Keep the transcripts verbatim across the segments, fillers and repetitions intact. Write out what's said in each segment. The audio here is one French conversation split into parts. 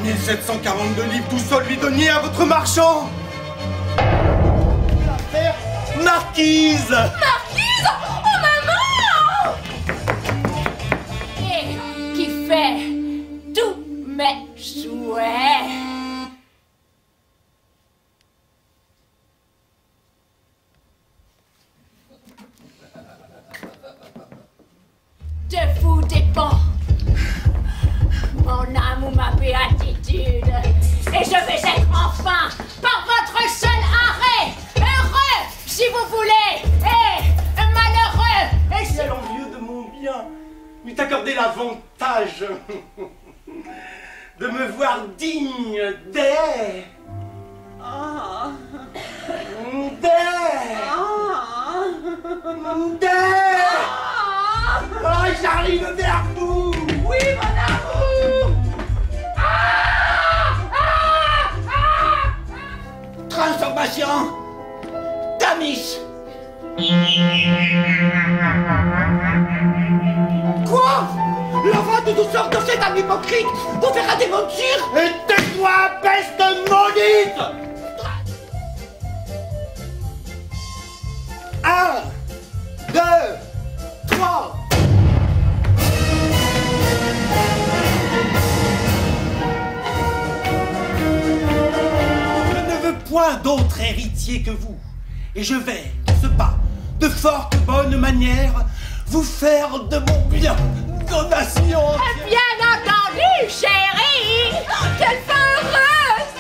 mille sept cent quarante-deux livres tout seul lui donniez à votre marchand. L'affaire Marquise. Marquise? Oh maman! Et qui fait tous mes jouets. De vous dépend mon âme ou ma béatitude. Et je vais être enfin, par votre seul arrêt, heureux si vous voulez, et malheureux. Et C'est l'envieux de mon bien m'eût accordé l'avantage de me voir digne des... Ah. Des... Des... Oh, j'arrive vers vous. Oui, mon amour. Ah, ah, ah. Transformation Tamis. Quoi? L'enfant de douceur de cet âme hypocrite vous fera des montures. Et tais-toi, peste maudite. Un, deux, trois. Je ne veux point d'autre héritier que vous, et je vais, de ce pas, de fortes bonnes manières, vous faire de mon bien donation. bien entendu, chérie. Quelle fin heureuse.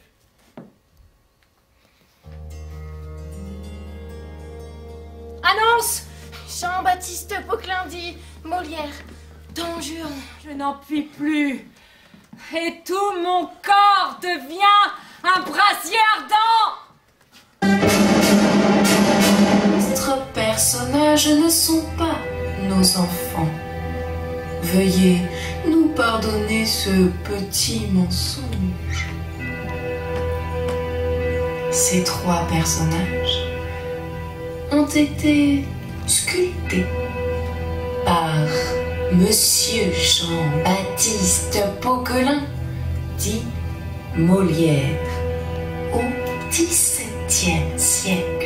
Annonce. Jean-Baptiste Poquelin dit Molière, Don Juan. Je n'en puis plus. Et tout mon corps devient un brasier ardent. Notre personnages ne sont pas nos enfants. Veuillez nous pardonner ce petit mensonge. Ces trois personnages ont été sculptés par Monsieur Jean-Baptiste Poquelin, dit Molière, au dix-septième siècle.